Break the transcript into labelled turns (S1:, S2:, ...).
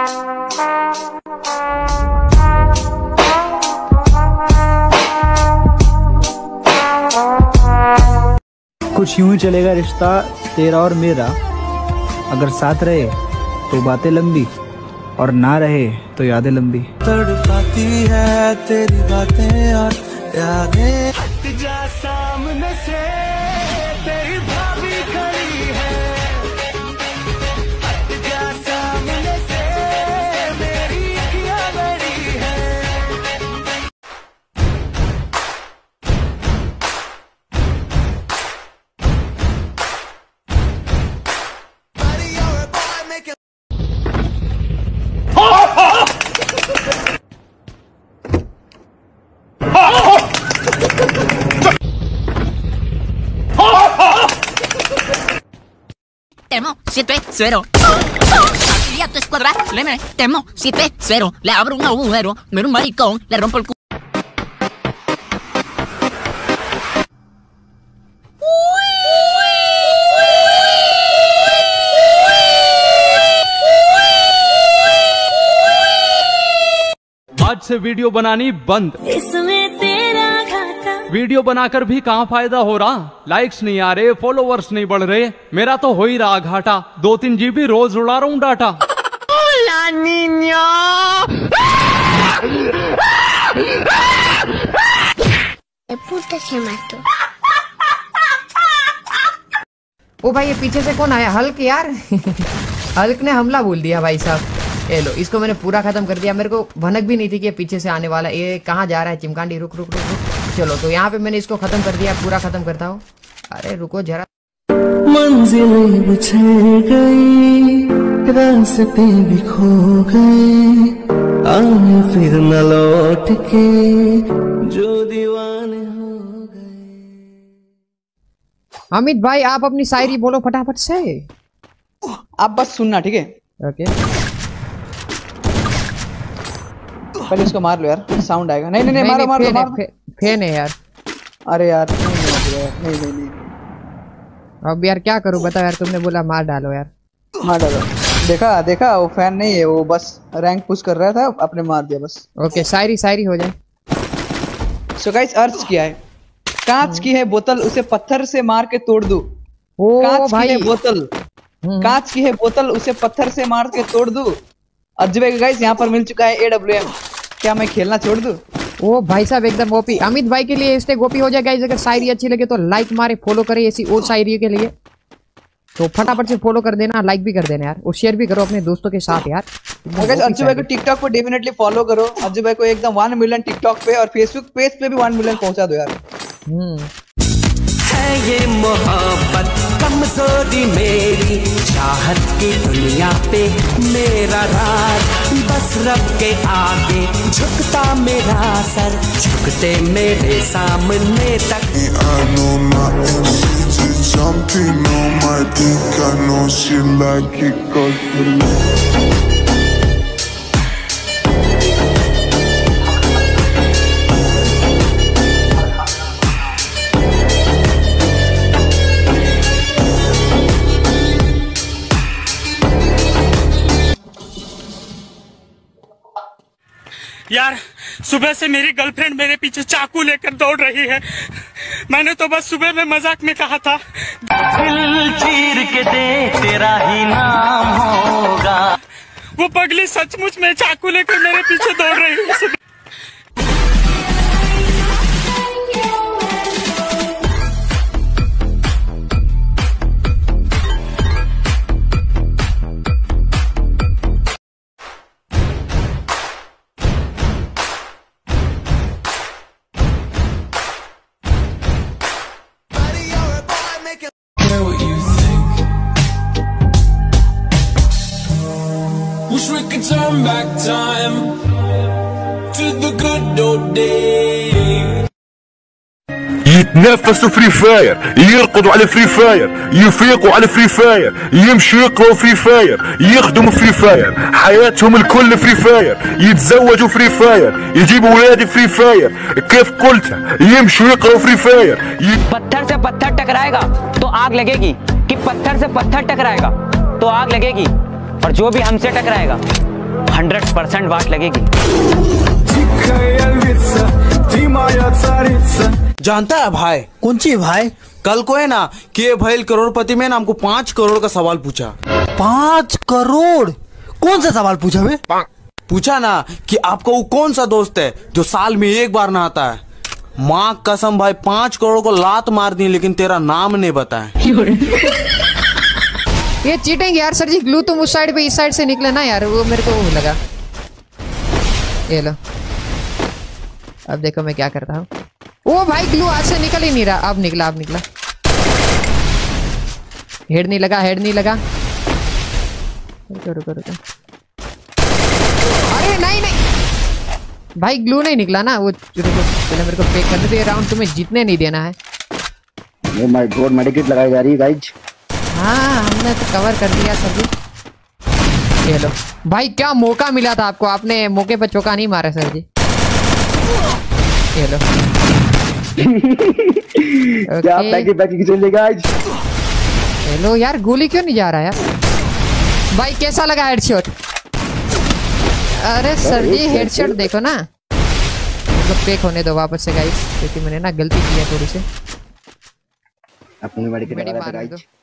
S1: कुछ यूं ही चलेगा रिश्ता तेरा और मेरा, अगर साथ रहे तो बातें लंबी और ना रहे तो यादें लंबी।
S2: तड़पाती है तेरी बातें और यादें। हट जा सामने से तेरी भाभी खड़ी है, हट जा सामने से मेरी अखियां बड़ी है।
S3: Temo 7-0. Aquí a tu escuadra, le temo 7-0. Le abro un agujero, miro un maricón, le rompo el culo.
S4: आज से वीडियो बनानी बंद।
S5: इसमें तेरा घाटा।
S4: वीडियो बनाकर भी कहाँ फायदा हो रहा, लाइक्स नहीं आ रहे, फॉलोवर्स नहीं बढ़ रहे, मेरा तो हो ही रहा घाटा। 2-3 GB रोज उड़ा रहा हूँ डाटा।
S6: ओ भाई ये पीछे से कौन आया? हल्क यार। हल्क ने हमला बोल दिया भाई साहब। ये लो, इसको मैंने पूरा खत्म कर दिया। मेरे को भनक भी नहीं थी कि ये पीछे से आने वाला। ये कहाँ जा रहा है चिमकांडी? रुक रुक रुक रुक। चलो तो यहाँ पे मैंने इसको खत्म कर दिया, पूरा खत्म करता हूँ। अरे रुको जरा।
S2: मंजिलें बिछड़ गई, रास्ते भी खो गए, आए फिर न लौट के जो दीवाने हो गए।
S6: अमित भाई आप अपनी शायरी बोलो फटाफट से।
S7: आप बस सुनना, ठीक है?
S6: ओके
S7: पहले इसको मार लो यार, साउंड आएगा। नहीं नहीं नहीं, मारो मारो मारो।
S6: फैन है यार।
S7: अरे यार नहीं नहीं नहीं।
S6: अब यार क्या करूं बताओ यार, तुमने बोला मार डालो यार।
S7: मार डालो। देखा देखा, वो फैन नहीं है, वो बस रैंक पुश कर रहा था, अपने मार दिया बस।
S6: ओके शायरी हो जाए।
S7: सो गाइस अर्ज किया है, कांच की है बोतल उसे पत्थर से मार के तोड़ दूं। कांच की है बोतल, कांच की है बोतल उसे पत्थर से मार के तोड़ दूं। अजय गाइस यहाँ पर मिल चुका है AWM, क्या मैं खेलना छोड़ दूं?
S6: ओ भाई साहब एकदम ओपी। अमित भाई के लिए इससे गोपी हो जाए गाइस। अगर शायरी अच्छी लगे तो लाइक मारे, फॉलो करे ऐसी और शायरी के लिए तो फटाफट से फॉलो कर देना, लाइक भी कर देना यार, और शेयर भी करो अपने दोस्तों के साथ यार।
S7: अगर अजय भाई को टिकटॉक पे डेफिनेटली फॉलो करो। अजय भाई को एकदम 1 मिलियन टिकटॉक पे और फेसबुक पेज पे भी 1 मिलियन पहुंचा दो यार।
S2: है ये मोहब्बत कमजोरी मेरी, चाहत की दुनिया पे मेरा राज, बस रब के आगे झुकता मेरा सर, झुकते मेरे सामने तक। I know my MC is jumping on my dick, I know she like it 'cause
S8: यार सुबह से मेरी गर्लफ्रेंड मेरे पीछे चाकू लेकर दौड़ रही है। मैंने तो बस सुबह में मजाक में कहा था
S2: दिल चीर के दे तेरा ही नाम होगा।
S8: वो पगली सचमुच में चाकू लेकर मेरे पीछे दौड़ रही है।
S2: Wish we could turn back time to the good old days.
S9: يتنافسوا فري فاير، يرقدوا على فري فاير، يفيقوا على فري فاير، يمشوا يقروا فري فاير، يخدموا فري فاير، حياتهم الكل فري فاير، يتزوجوا فري فاير، يجيبوا ولاد فري فاير، كيف قلت يمشوا يقروا فري فاير।
S10: पत्थर से पत्थर टकराएगा तो आग लगेगी, कि पत्थर से पत्थर टकराएगा तो आग लगेगी, और जो भी हमसे टकराएगा 100% वाट लगेगी।
S11: जानता है भाई? कौन सी भाई? कल को है ना कि भाई करोड़पति में ना हमको 5 करोड़ का सवाल पूछा। 5 करोड़? कौन सा सवाल पूछा बे? पूछा ना कि आपका वो कौन सा दोस्त है जो साल में एक बार नहाता है। माँ कसम भाई 5 करोड़ को लात मार दी लेकिन तेरा नाम नहीं बताया।
S6: ये चीटिंग यार सर जी। ग्लू तुम उस साइड पे इस साइड से निकले ना यार, वो मेरे को वो लगा। ये लो अब देखो मैं क्या करता हूँ। ओ भाई ग्लू आज से निकल ही नहीं रहा। अब निकला, अब निकला। हेड नहीं लगा, हेड नहीं लगा। रुको रुको रुको। अरे नहीं नहीं भाई ग्लू नहीं निकला ना वो। रुको पहले मेरे को पे करने दो। ये राउंड तुम्हें जीतने नहीं देना है।
S12: ओ माय गॉड मेडिकेट लगाई जा रही है गाइज।
S6: हाँ हमने तो कवर कर दिया सर जी। ये लो भाई क्या मौका मिला था आपको, आपने मौके पर चौका नहीं मारा सर जी। ये लो
S12: क्या पैकी चलिए गाइज।
S6: हेलो यार गोली क्यों नहीं जा रहा यार? भाई कैसा लगा हेडशॉट? अरे सर जी हेडशॉट देखो ना। मतलब पेक होने दो वापस से गाइस, क्योंकि मैंने ना गलती की है थोड़ी सी।
S12: अपनी मेडिकेट लगा रहा था गाइज।